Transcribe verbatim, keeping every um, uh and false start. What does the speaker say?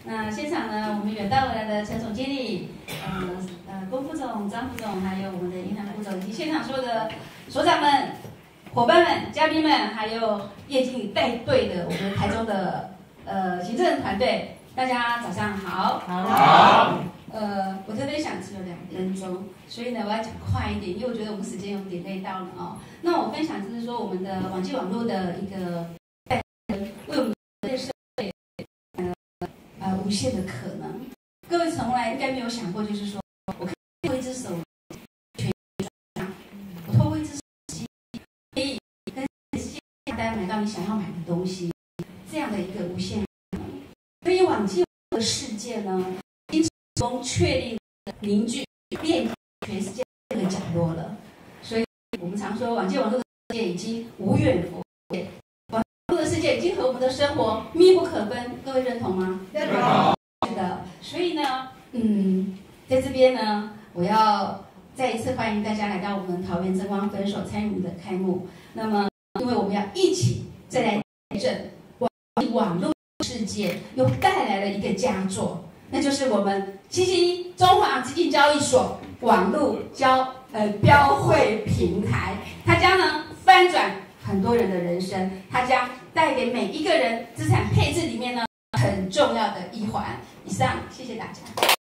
那现场呢，我们远道而来的陈总经理，呃呃，龚副总、张副总，还有我们的银行副总，以及现场所有的所长们、伙伴们、嘉宾们，还有叶经理带队的我们台中的呃行政团队，大家早上好。好。呃，我特别想只有两分钟，所以呢，我要讲快一点，因为我觉得我们时间有点累到了哦。那我分享就是说，我们的网际网络的一个为我们的社会呃呃无限的可能。各位从来应该没有想过，就是说，我可以透过一只手，我透过一只手机可以跟下单买到你想要买的东西，这样的一个无限可能。所以网际网络的世界呢，已经成功确立凝聚遍全世界各个角落了。所以我们常说，网际网络的世界已经无远弗届。世界已经和我们的生活密不可分，各位认同吗？认同。是的，所以呢，嗯，在这边呢，我要再一次欢迎大家来到我们桃园真光分手参与我们的开幕。那么，因为我们要一起再来见证网网络世界又带来了一个佳作，那就是我们七七一中华基金交易所网络交呃标会平台，它将呢翻转很多人的人生，它将带给每一个人资产配置里面呢很重要的一环。以上，谢谢大家。